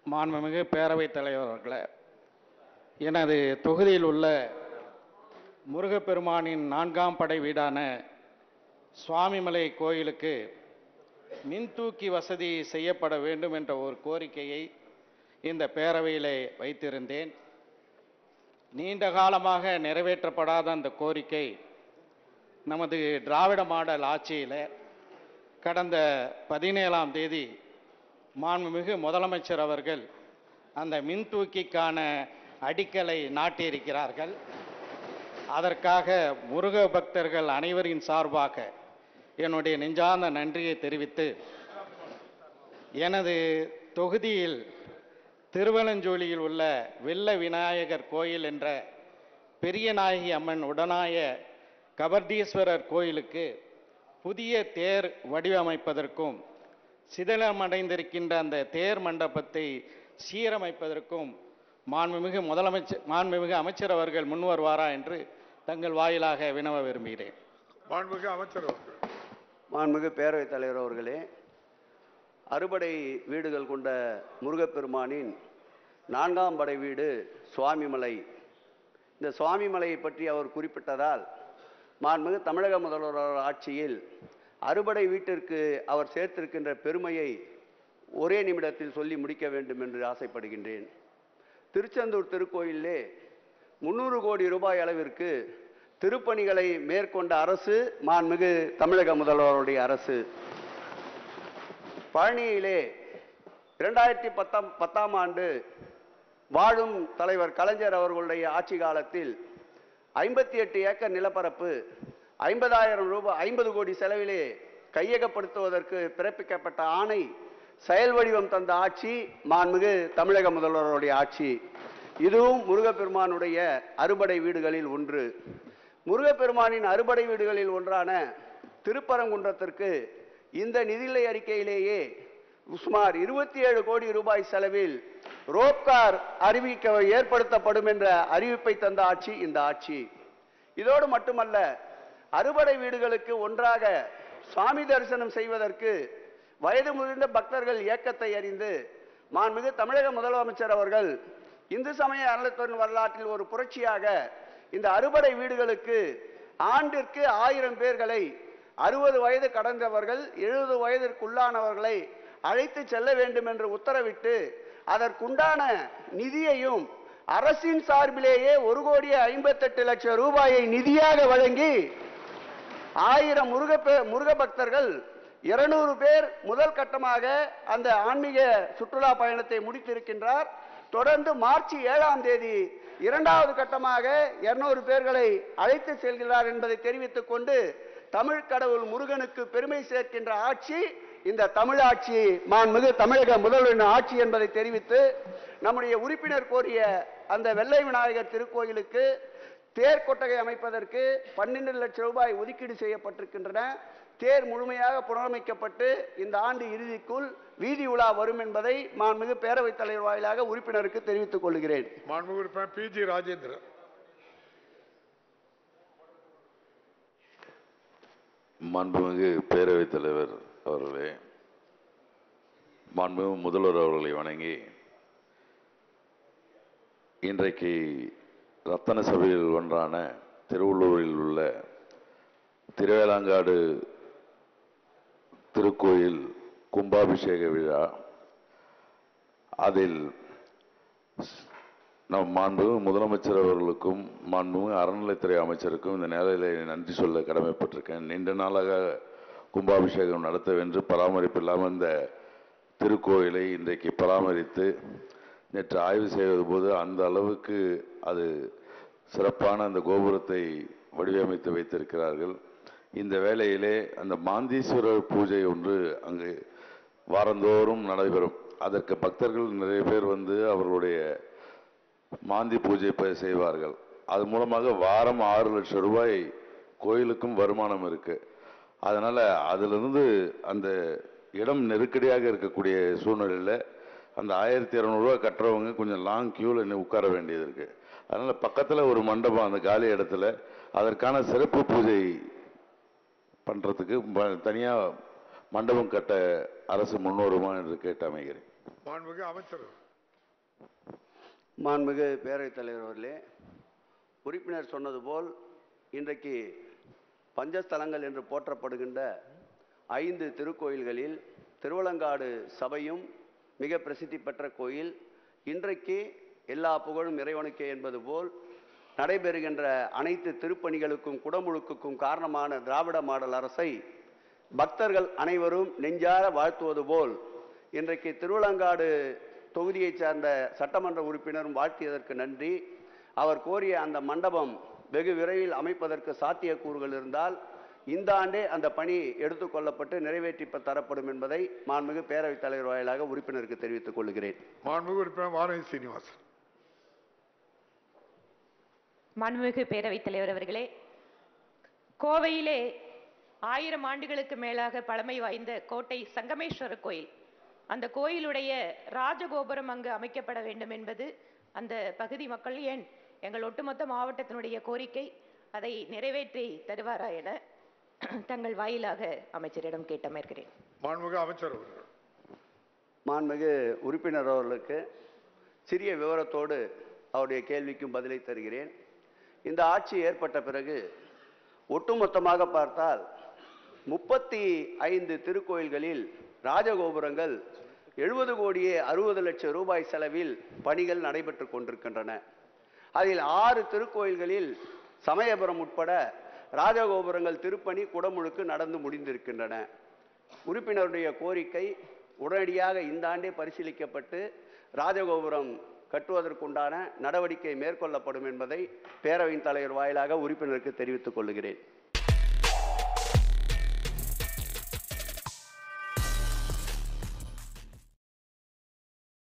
மாண்புமிகு பேரவைத் தலைவர் அவர்களே, எனது தொகுதியில் உள்ள முருகப்பெருமானின் 4ஆம் படை வீடான சுவாமிமலை கோயிலுக்கு மின்தூக்கி வசதி செய்யப்பட வேண்டும் என்ற ஒரு கோரிக்கையை இந்த பேரவையிலே வைத்திருந்தேன். நீண்ட காலமாக நிறைவேற்றப்படாத அந்த கோரிக்கை நமது திராவிட மாடல் ஆட்சியில் கடந்த 17ஆம் தேதி மாண்புமிகு முதலமைச்சர் அவர்கள் அந்த மின்தூக்கிக்கான அடிக்கலை நாட்டியிருக்கிறார்கள். அதற்காக முருக பக்தர்கள் அனைவரின் சார்பாக என்னுடைய நெஞ்சார்ந்த நன்றியை தெரிவித்து, எனது தொகுதியில் திருவலஞ்சோலியில் உள்ள வெள்ள விநாயகர் கோயில் என்ற பெரியநாயகி அம்மன் உடனாய கபர்தீஸ்வரர் கோயிலுக்கு புதிய தேர் வடிவமைப்பதற்கும் சிதிலமடைந்திருக்கின்ற அந்த தேர் மண்டபத்தை சீரமைப்பதற்கும் மாண்புமிகு அமைச்சர் அவர்கள் முன்வருவாரா என்று தங்கள் வாயிலாக வினவ விரும்புகிறேன். மாண்புமிகு அமைச்சர் அவர்கள். மாண்புமிகு பேரவைத் தலைவர் அவர்களே, அறுபடை வீடுகள் கொண்ட முருகப்பெருமானின் 4ஆம் படை வீடு சுவாமிமலை. இந்த சுவாமிமலையை பற்றி அவர் குறிப்பிட்டதால் மாண்புமிகு தமிழக முதல்வர் ஆட்சியில் அறுபடை வீட்டிற்கு அவர் சேர்த்திருக்கின்ற பெருமையை ஒரே நிமிடத்தில் சொல்லி முடிக்க வேண்டும் என்று ஆசைப்படுகின்றேன். திருச்செந்தூர் திருக்கோயிலே 300 கோடி ரூபாய் அளவிற்கு திருப்பணிகளை மேற்கொண்ட அரசு மாண்புமிகு தமிழக முதல்வருடைய அரசு. பழனியிலே 2010ஆம் ஆண்டு வாழும் தலைவர் கலைஞர் அவர்களுடைய ஆட்சி காலத்தில் 58 ஏக்கர் நிலப்பரப்பு 50 கோடி செலவிலே கையகப்படுத்துவதற்கு பிறப்பிக்கப்பட்ட ஆணை செயல் வடிவம் தந்த ஆட்சி மாண்புமிகு தமிழக முதல்வருடைய ஆட்சி. இதுவும் முருகப்பெருமானுடைய அறுபடை வீடுகளில் ஒன்று. முருகப்பெருமானின் அறுபடை வீடுகளில் ஒன்றான திருப்பரங்குன்றத்திற்கு இந்த நிதிநிலை அறிக்கையிலேயே சுமார் 27 கோடி ரூபாய் செலவில் ரோப்கார் ஏற்படுத்தப்படும் என்ற அறிவிப்பை தந்த ஆட்சி இந்த ஆட்சி. இதோடு மட்டுமல்ல, அறுபடை வீடுகளுக்கு ஒன்றாக சுவாமி தரிசனம் செய்வதற்கு வயது முதிர்ந்த பக்தர்கள் இயக்கத்தை அறிந்து மாண்புமிகு தமிழக முதலமைச்சர் அவர்கள் இந்து சமய அறநிலையத்துறை வரலாற்றில் ஒரு புரட்சியாக இந்த அறுபடை வீடுகளுக்கு ஆண்டிற்கு 1000 பேர்களை 60 வயது கடந்தவர்கள் 70 வயதிற்குள்ளானவர்களை அழைத்து செல்ல வேண்டும் என்று உத்தரவிட்டு அதற்குண்டான நிதியையும் அரசின் சார்பிலேயே 1,58,00,000 ரூபாயை நிதியாக வழங்கி 1000 முருக பக்தர்கள் 200 பேர் முதல் கட்டமாக அந்த ஆன்மீக சுற்றுலா பயணத்தை முடித்திருக்கின்றார். தொடர்ந்து மார்ச் 7ஆம் தேதி 2வது கட்டமாக 200 பேர்களை அழைத்து செல்கிறார் என்பதை தெரிவித்துக் கொண்டு தமிழ் கடவுள் முருகனுக்கு பெருமை சேர்க்கின்ற ஆட்சி இந்த தமிழாட்சி, மாண்புமிகு தமிழக முதல்வரின் ஆட்சி என்பதை தெரிவித்து, நம்முடைய உறுப்பினர் கோரிய அந்த வெள்ளை விநாயகர் திருக்கோயிலுக்கு தேர் கொட்டகை அமைப்பதற்கு 12 லட்சம் ரூபாய் ஒதுக்கீடு செய்யப்பட்டிருக்கின்றன. தேர் முழுமையாக புனரமைக்கப்பட்டு இந்த ஆண்டு இறுதிக்குள் வீதி உலா வரும் என்பதை மாண்புமிகு பேரவைத் தலைவர் வாயிலாக உறுப்பினருக்கு தெரிவித்துக் கொள்கிறேன். மாண்புமிகு பி.ஜி. ராஜேந்திரன். மாண்புமிகு பேரவைத் தலைவர் அவர்களே, மாண்புமிகு முதல்வர் அவர்களை வணங்கி, இன்றைக்கு ரத்தன சபையில் ஒன்றான திருவள்ளூரில் உள்ள திருவேலாங்காடு திருக்கோயில் கும்பாபிஷேக விழா, அதில் நம் மாண்புமிகு முதலமைச்சர் அவர்களுக்கும் மாண்புமிகு அறநிலைத்துறை அமைச்சருக்கும் இந்த நேரத்தில் நன்றி சொல்ல கடமைப்பட்டிருக்கேன். நீண்ட நாளாக கும்பாபிஷேகம் நடத்தவென்று பராமரிப்பில்லாமல் இந்த திருக்கோயிலை இன்றைக்கு பராமரித்து நேற்று ஆய்வு செய்வது போது அந்த அளவுக்கு அது சிறப்பான அந்த கோபுரத்தை வடிவமைத்து வைத்திருக்கிறார்கள். இந்த வேளையிலே அந்த மாந்தீஸ்வரர் பூஜை ஒன்று அங்கு வாரந்தோறும் நடைபெறும். அதற்கு பக்தர்கள் நிறைய பேர் வந்து அவர்களுடைய மாந்தி பூஜை செய்வார்கள். அது மூலமாக வாரம் 6 லட்சம் ரூபாய் கோயிலுக்கும் வருமானம் இருக்கு. அதனால அதிலிருந்து அந்த இடம் நெருக்கடியாக இருக்கக்கூடிய சூழ்நிலையில் அந்த 1200 ரூபாய் கட்டுறவங்க கொஞ்சம் லாங் கியூவில் உட்கார வேண்டியது இருக்கு. அதனால பக்கத்தில் ஒரு மண்டபம் அந்த காலி இடத்துல அதற்கான சிறப்பு பூஜை பண்றதுக்கு தனியாக மண்டபம் கட்ட அரசு முன்வருமா என்று கேட்டு அமைகிறேன். அமைச்சர். மாண்புமிகு பேரவைத் தலைவர் அவர்களே, உறுப்பினர் சொன்னது போல் இன்றைக்கு பஞ்சஸ்தலங்கள் என்று போற்றப்படுகின்ற 5 திருக்கோயில்களில் திருவலங்காடு சபையும் மிக பிரசித்தி பெற்ற கோயில். இன்றைக்கு எல்லா புகழும் இறைவனுக்கே என்பது போல் நடைபெறுகின்ற அனைத்து திருப்பணிகளுக்கும் குடமுழுக்குக்கும் காரணமான திராவிட மாடல் அரசை பக்தர்கள் அனைவரும் நெஞ்சார வாழ்த்துவது போல் இன்றைக்கு திருவலங்காடு தொகுதியைச் சார்ந்த சட்டமன்ற உறுப்பினரும் வாழ்த்தியதற்கு நன்றி. அவர் கோரிய அந்த மண்டபம் வெகு விரைவில் அமைப்பதற்கு சாத்தியக்கூறுகள் இருந்தால் இந்த ஆண்டே அந்த பணி எடுத்துக்கொள்ளப்பட்டு நிறைவேற்றி தரப்படும் என்பதை மாண்புமிகு பேரவைத் தலைவர் வாயிலாக உறுப்பினருக்கு தெரிவித்துக் கொள்கிறேன். மாண்புமிகு உறுப்பினர் வானதி சீனிவாசன். மாண்புமிகு பேரவைத் தலைவர் அவர்களே, கோவையிலே 1000 ஆண்டுகளுக்கு மேலாக பழமை வாய்ந்த கோட்டை சங்கமேஸ்வரர் கோயில், அந்த கோயிலுடைய ராஜகோபுரம் அங்கு அமைக்கப்பட வேண்டும் என்பது அந்த பகுதி மக்கள், ஏன் எங்கள் ஒட்டுமொத்த மாவட்டத்தினுடைய கோரிக்கை. அதை நிறைவேற்றி தருவாரா என தங்கள் வாயிலாக அமைச்சரிடம் கேட்டமர்கிறேன். மாண்புமிகு அமைச்சர் அவர்கள். மாண்புமிகு உறுப்பினர் அவர்களுக்கு சிறிய விவரத்தோடு அவருடைய கேள்விக்கும் பதிலை தருகிறேன். இந்த ஆட்சி ஏற்பட்ட பிறகு ஒட்டுமொத்தமாக பார்த்தால் 35 திருக்கோயில்களில் ராஜகோபுரங்கள் 70 கோடியே 60 லட்சம் ரூபாய் செலவில் பணிகள் நடைபெற்று கொண்டிருக்கின்றன. அதில் 6 திருக்கோயில்களில் சமயபுரம் உட்பட ராஜகோபுரங்கள் திருப்பணி குடமுழுக்கு நடந்து முடிந்திருக்கின்றன. உறுப்பினருடைய கோரிக்கை உடனடியாக இந்த ஆண்டே பரிசீலிக்கப்பட்டு ராஜகோபுரம் கட்டுவதற்குண்டான நடவடிக்கை மேற்கொள்ளப்படும் என்பதை பேரவையின் தலைவர் வாயிலாக உறுப்பினருக்கு தெரிவித்துக் கொள்கிறேன்.